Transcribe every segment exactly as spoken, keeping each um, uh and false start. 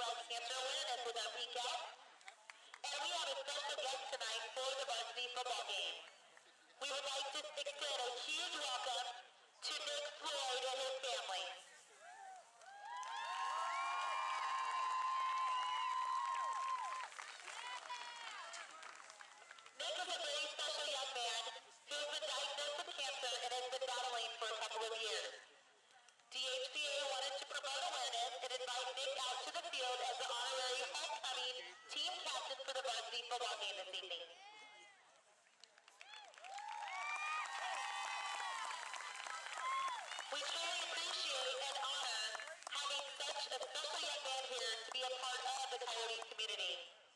breast cancer awareness with our peak out. And we have a special guest tonight for the varsity football game. We would like to extend a huge welcome to Nick Floyd and his family. Nick is a very special young man who has been diagnosed with cancer and has been battling for a couple of years. D H P A wanted to promote awareness and invite Nick out to the field as the honorary homecoming team captain for the varsity football game this evening. We truly appreciate and honor having such a special young man here to be a part of the Coyotes community.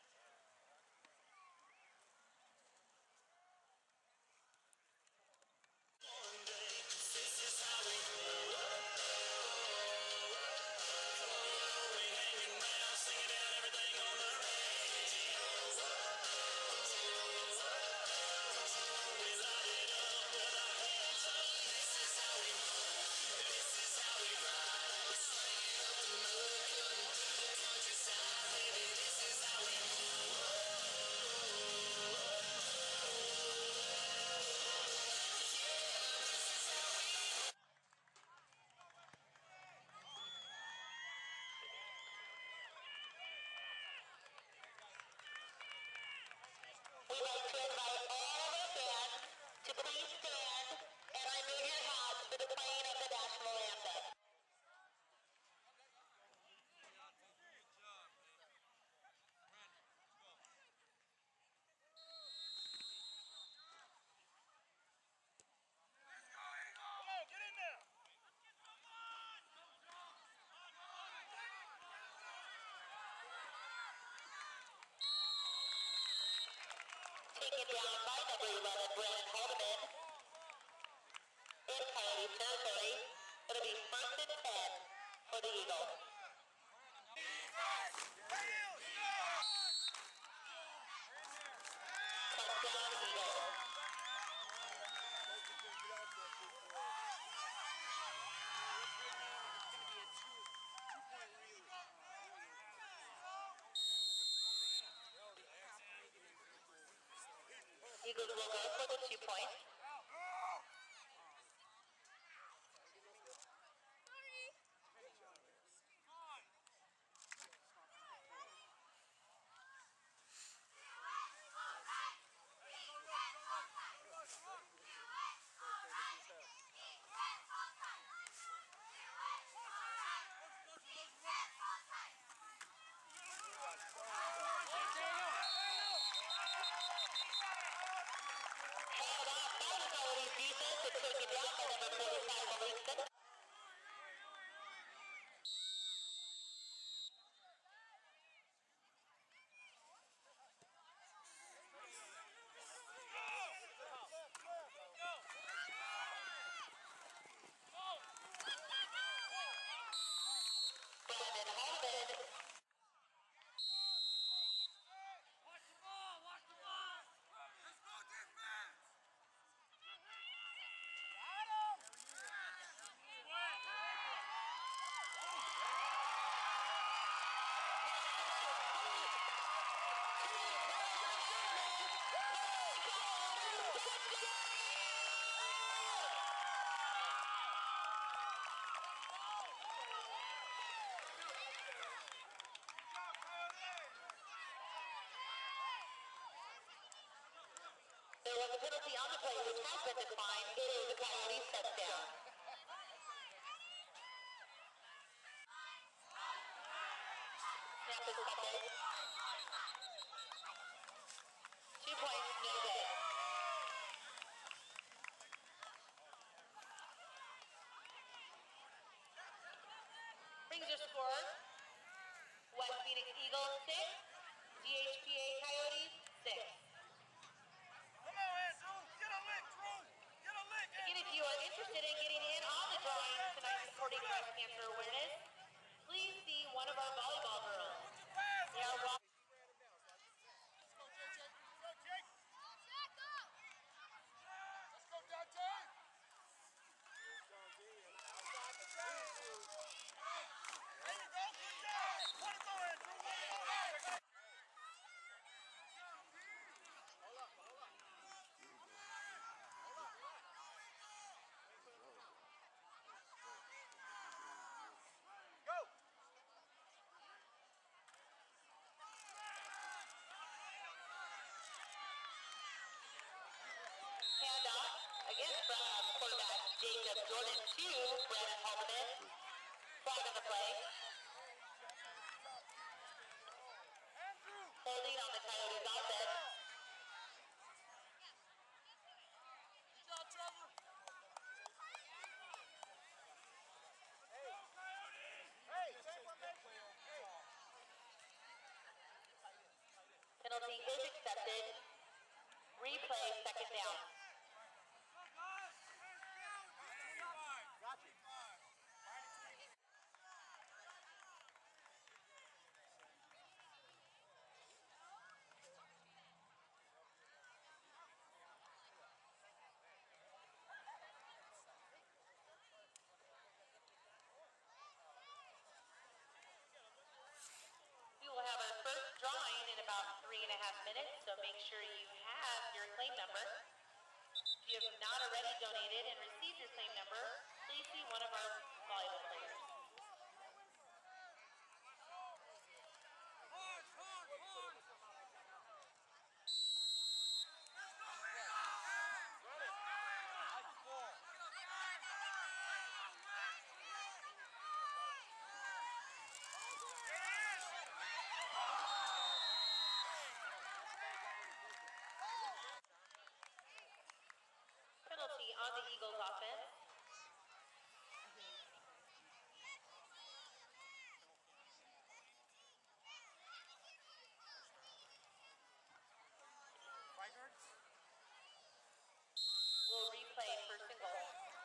We'd like to invite all of our fans to please stand and remove your hats for the playing of the national anthem. Come on, get in there! Taken down by number eleven, Brandon Haldeman. In Coyote territory, it'll be first and ten for the Eagles. Touchdown, Eagles. Eagles will go for the two points. There was a penalty on the play which has been declined. It is a Coyotes touchdown. Snap is fumbled. Two points, no good. Brings your score. West Phoenix Eagles six, D H P A Coyotes six. Come on, Andrew! Get a lick, Drew! Get a lick, Andrew! Again, if you are interested in getting in on the drawing tonight supporting breast cancer awareness, please see one of our volleyball girls. They are walking. Let's go, J J! Go, Jake! Let's go, Dante! There you go, good job! Let it go, Andrew! and from quarterback Jacob Jordan to Brandon Haldeman. Flag on the play. Holding on the Coyotes offense. Good job, Trevor. Hey, same formation. Hey. Penalty is accepted. Replay second down. Got you. We will have our first drawing in about three and a half minutes, so make sure you have your claim number. If you have not already donated and received your claim number, please see one of our volleyball players. Hard, hard, hard. Penalty on the Eagles offense. We'll replay first and goal.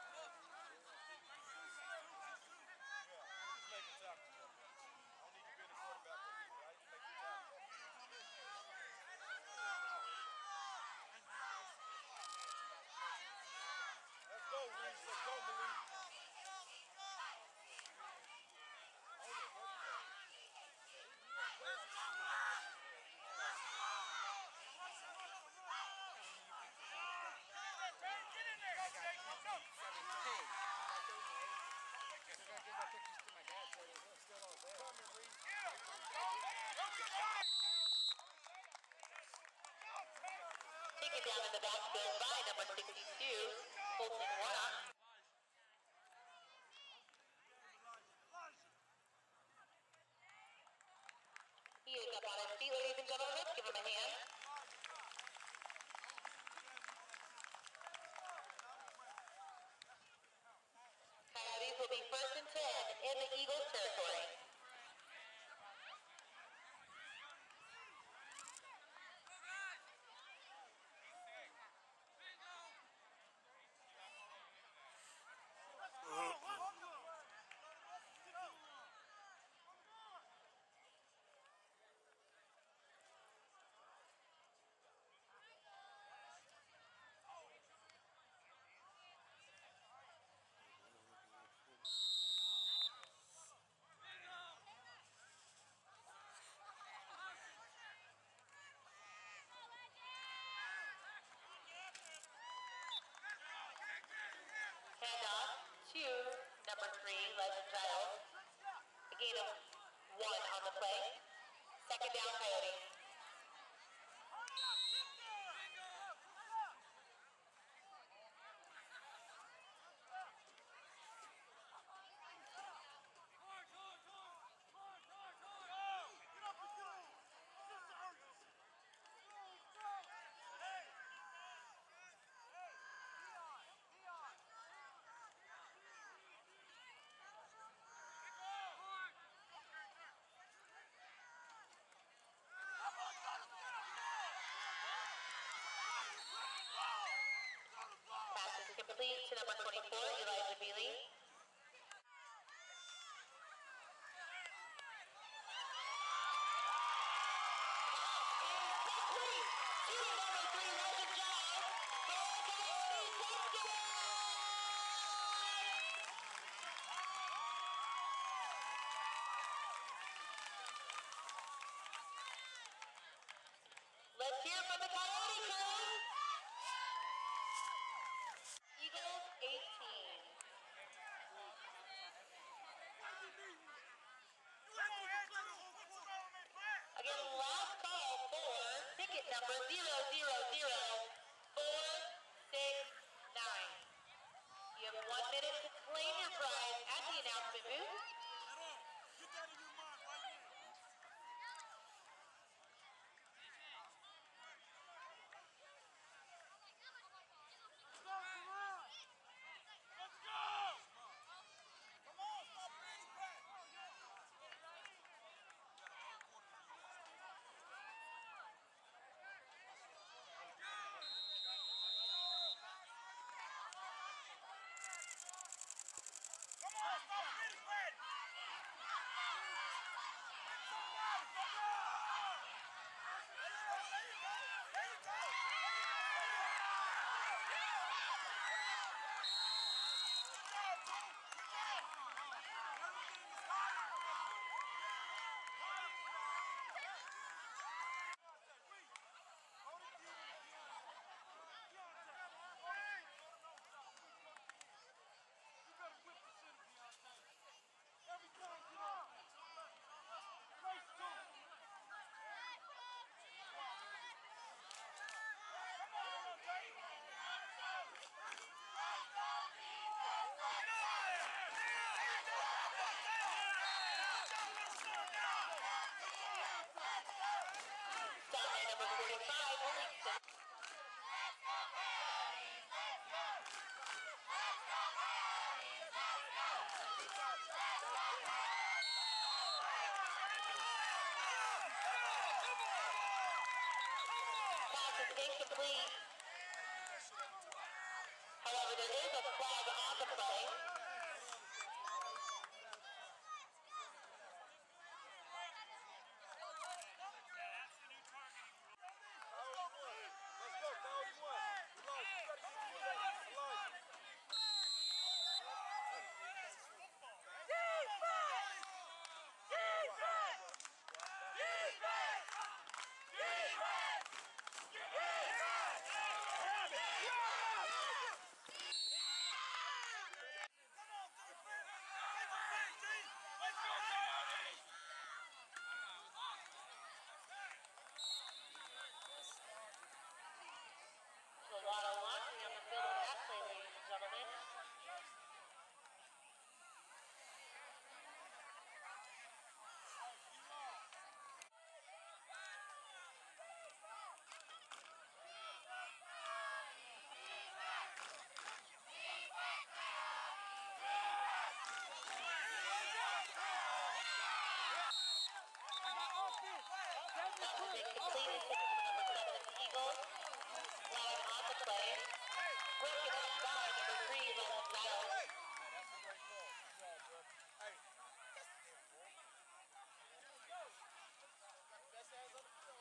Just make it tough. I don't need you being a quarterback for me, right? Just make it tough. Let's go, Reese. Let's go, Malik. Taken down in the backfield by number sixty-two, Colton Warnock. He is up on his feet, ladies and gentlemen. Let's give him a hand. Coyotes will be first and ten in the Eagles territory. Handoff to number three, Legend Giles. A gain of one on the play. Second down, Coyotes. Pass is complete to number twenty-four, Elijah Bealey. Let's hear from the Coyote crew. Eagles eighteen. Again, last call for ticket number zero zero zero four six nine. one minute to claim your prize at the announcement booth. Get that in your mind right now. Let's go, Karan! Let's go! Come on, stop reading back! Come on, stop reading back! However, there is a flag on the play. Let's go, Coyotes one. Elijah, you gotta get to your lane. Elijah. Defense! Defense! Defense! Defense! Defense! Grab it! Grab it! Come on, defense! Take the back, G! Let's go, Coyotes! There's a lot of launching on the field of that play, ladies and gentlemen. Completed to number seven, Eagles. Flag on the play. Broken up by number three, Leslie Giles. That's a great ball. Good job, bro. Hey. Got the best hands on the field.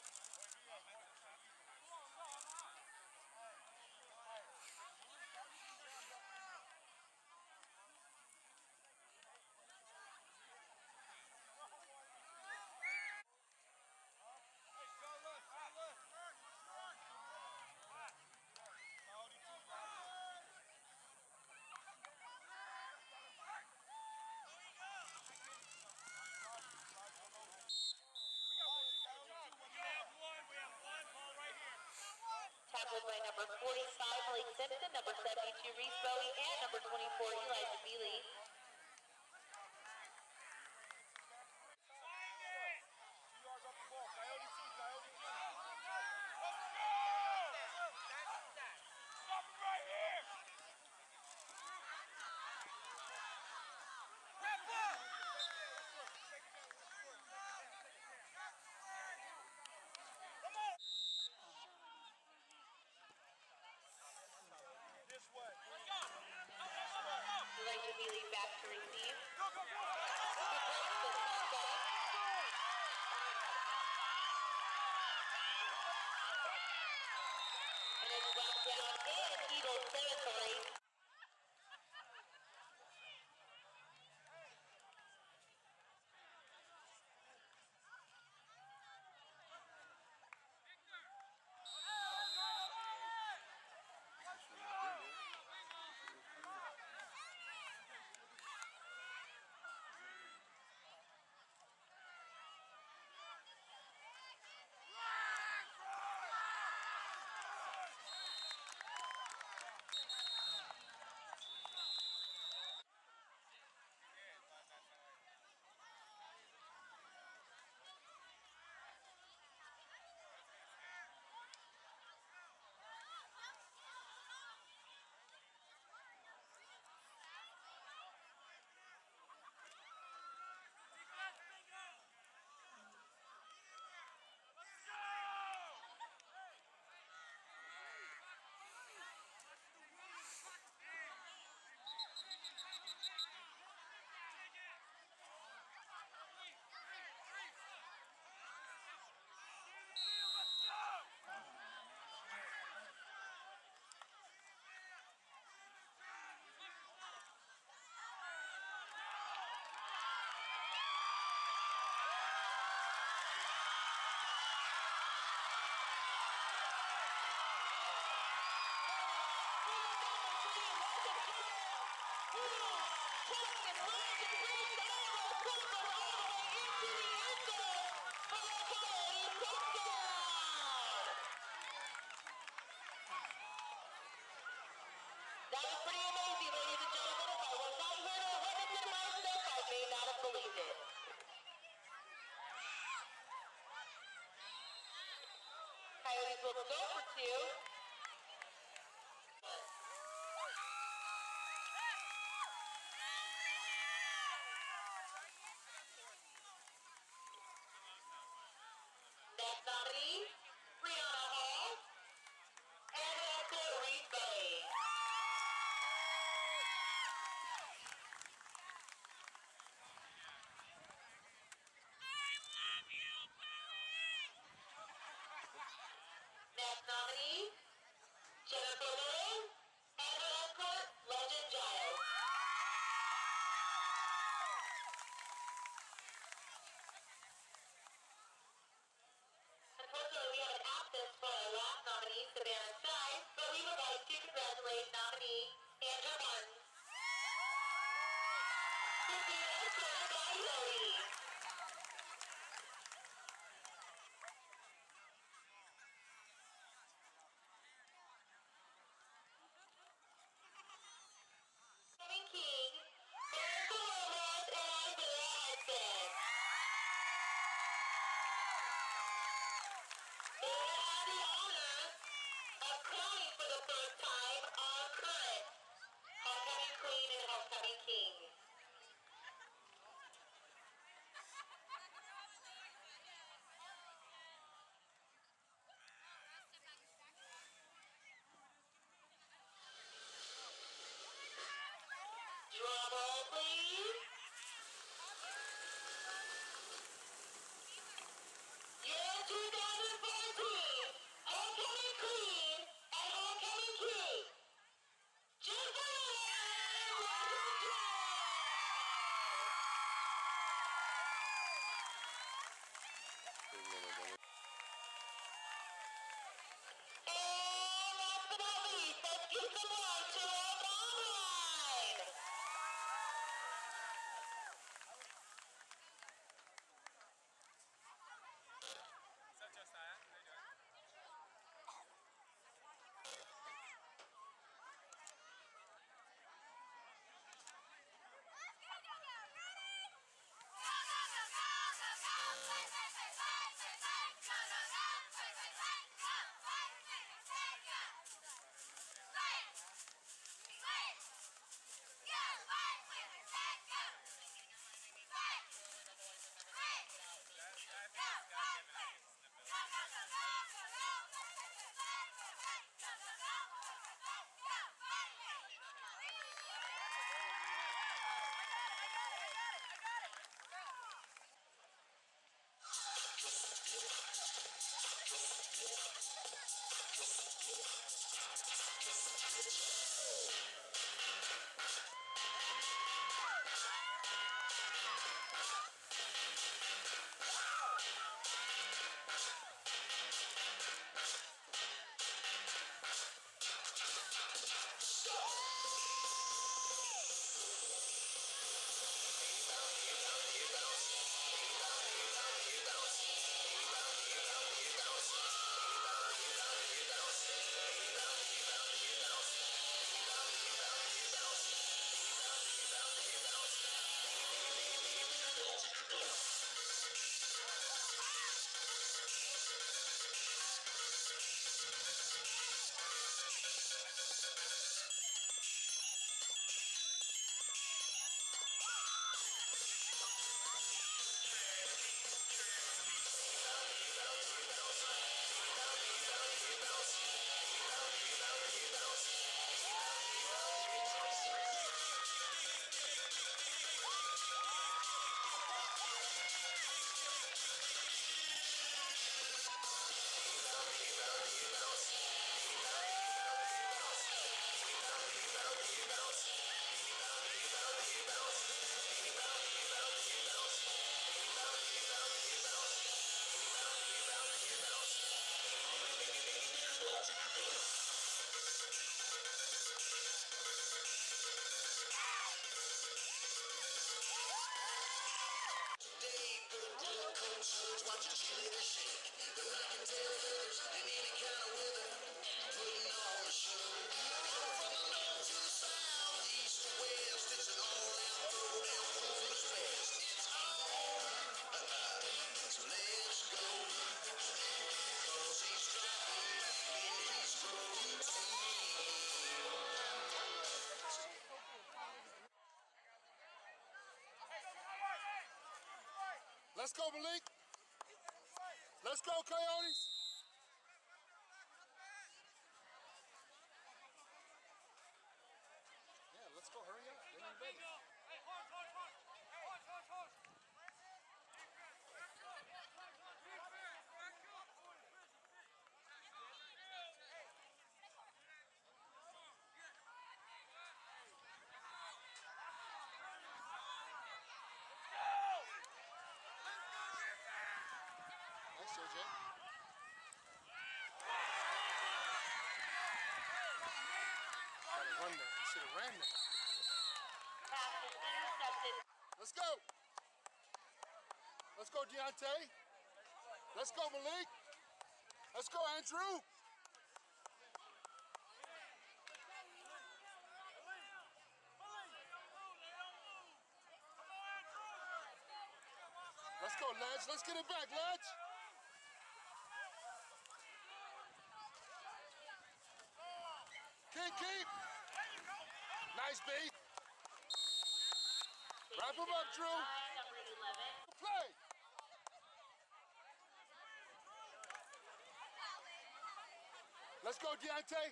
Hey, go left, go left. Cloudy two, Cloudy. Tackled by number forty-five, Blake Simpson, number seventy-two, Reese Bowie, and number twenty-four, Elijah Bealey. Two yards off the ball. Coyote two, Coyote two. Stop it right here! Wrap up! Come on! This way. Let's go! Elijah Bealey back to receive. Go, go, go! And it's brought down in Eagles territory. and runs and brings all those circles all the way into the end zone for the Coyotes touchdown. That was pretty amazing, ladies and gentlemen. If I was not here to witness it myself, I may not have believed it. Coyotes will go for two. Next nominee, Brianna Hall, and Uncle Reed Bay. Next nominee, Jennifer Little, and her escort, Legend Giles. Unfortunately, we have an absence for our last nominee, Savannah Stein, but we would like to congratulate nominee Andrew Martin, who's being escorted by Lodi. Coming King, Erica Ramos, and Isaiah Hudson. They will have the honor of crowning for the first time our current homecoming queen and homecoming king. Drum roll, please. Year two thousand fourteen, homecoming queen and homecoming king, Jennifer Rogers. And last but not least, let's give some love to our mom line. What's up, Josiah? How you doing? Let's go, Malik. Let's go, Coyotes. Yeah, let's go. Hurry up. They're not ready. Hey, horse, horse, horse. Horse, horse, horse. Nice, J J. Gotta run that. You should have ran that. Pass is intercepted. Let's go. Let's go, Deontay. Let's go, Malik. Let's go, Andrew. Let's go, Ledge. Let's get it back, Ledge. Keep, keep. Nice beat. Wrap him up, Drew. Number eleven. Play. Let's go, Deontay.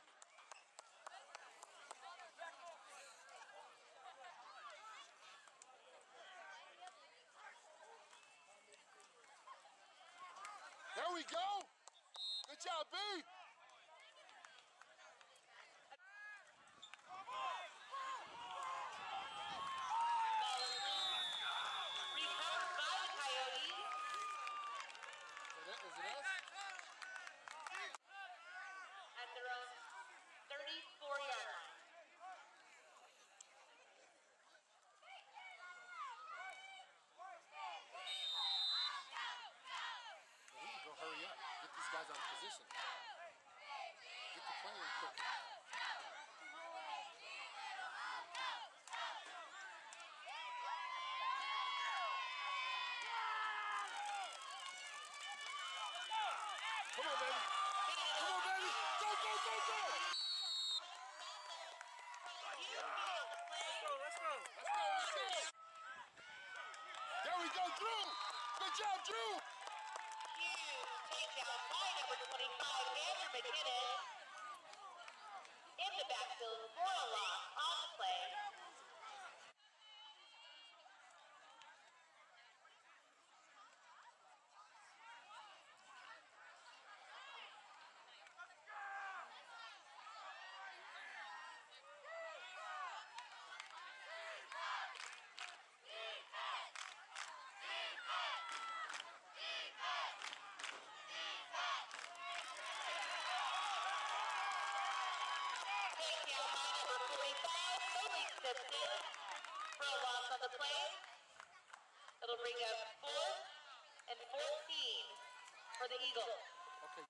There we go. Good job, B. Recovered by the Coyotes. Is it, is it us? At their own thirty-four yard line. Well, we can go hurry up. Get these guys out of position. Get the play in quick. Come on, baby. Come on, baby. Go, go, go, go. Let's go, let's go. Let's go, let's go. There we go, Drew. Good job, Drew. Huge takedown by number twenty-five, Andrew McKinnon. In the backfield for a loss on the play. Takedown by number forty-five, Malik Simpson. For a loss on the play. It'll bring up fourth and fourteen for the Eagles. Okay.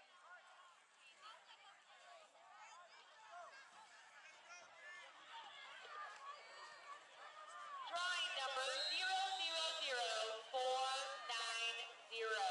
Drawing number zero zero zero four nine zero.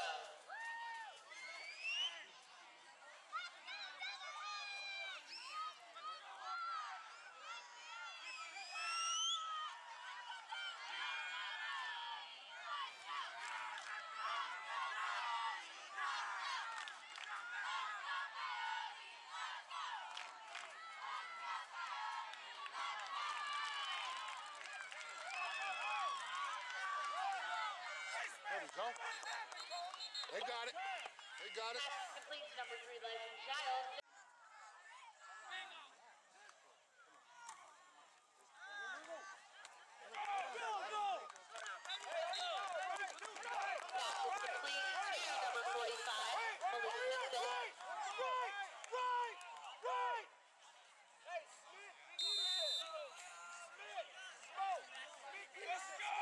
There we go. They got it. They got it. Pass complete to number three, Legend Giles. Pass is complete to number forty-five, Malik Simpson. Right, right, right. Hey, Smith, leadership. Smith, smoke. Let's go.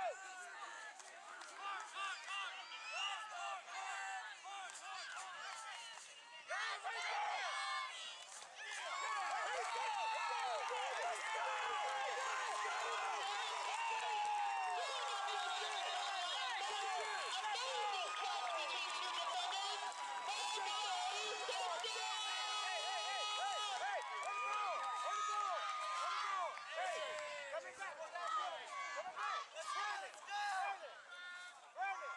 Amazing catch between two defenders. And Malik Simpson. Coming back, what's that? Coming back. Let's run it. Run it. Run it.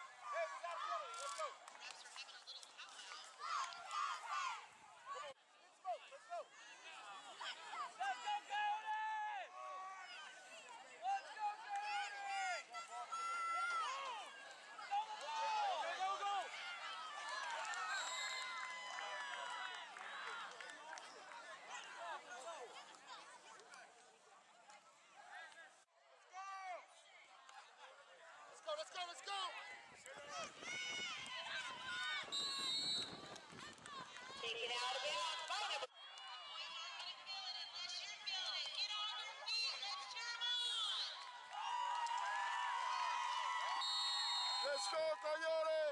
let's go. Taken out of bounds by number. Let's go, Coyotes.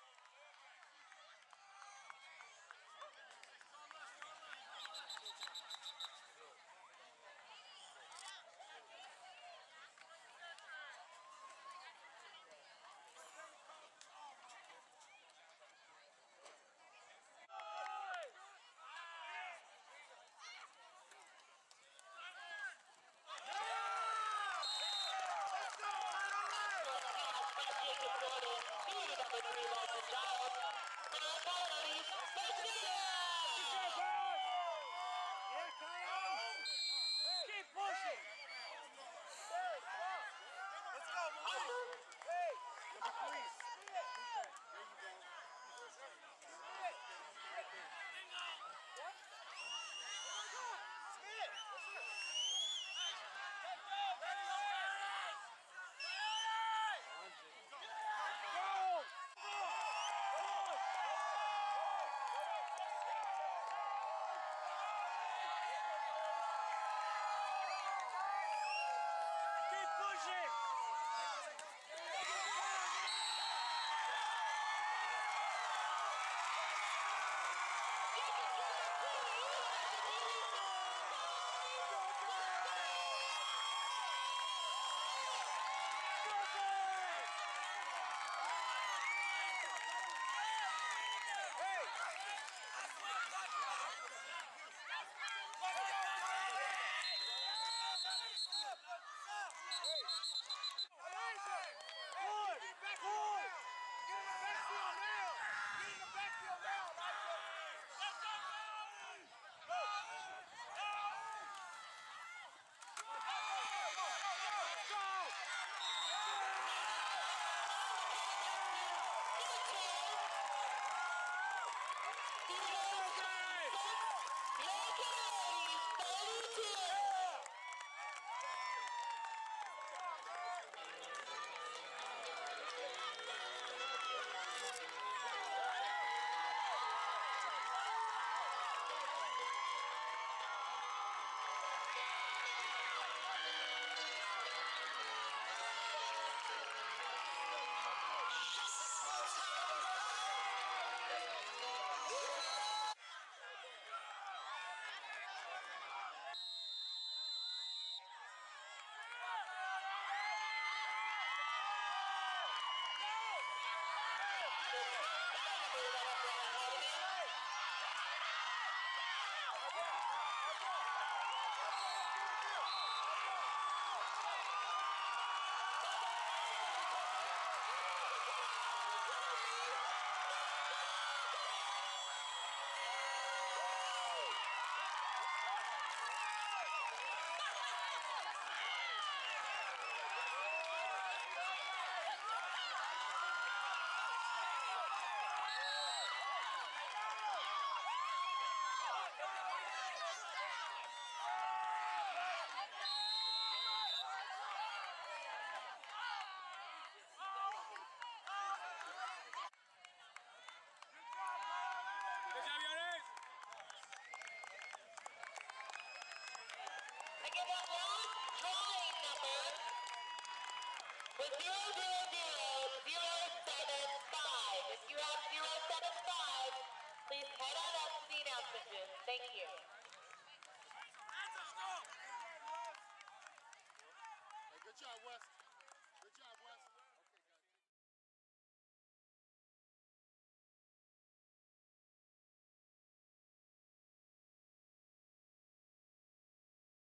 Keep pushing. Let's go, Malik. Hey. Please. There you go. Keep pushing. Again, that last drawing number was zero zero zero zero